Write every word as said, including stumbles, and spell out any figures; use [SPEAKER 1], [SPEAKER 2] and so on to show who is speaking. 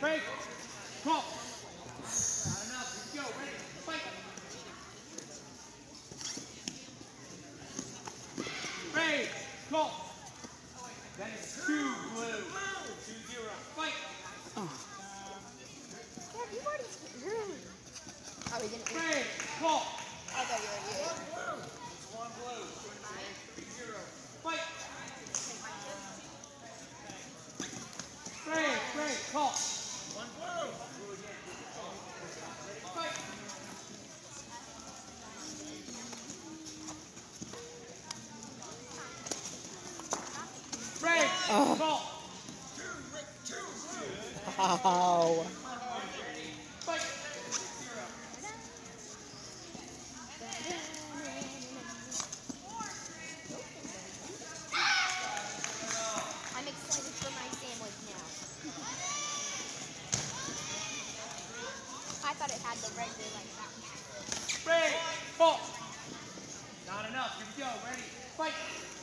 [SPEAKER 1] break, call. Not enough, here we go, ready, fight. Break, call. That is two blue. Two zero, fight.
[SPEAKER 2] Oh.
[SPEAKER 3] Yeah, you already screwed. Oh, we didn't.
[SPEAKER 1] Break, call.
[SPEAKER 3] I thought you were here.
[SPEAKER 1] One blue. It's one blue. Three zero, fight. Break, break, call. One blue. Fight. Break,
[SPEAKER 2] Oh.
[SPEAKER 1] call.
[SPEAKER 2] Wow.
[SPEAKER 1] Fight.
[SPEAKER 3] I'm excited for my sandwich now. I thought it had the regular like that.
[SPEAKER 1] Break, ball. Not enough, here we go, ready, fight.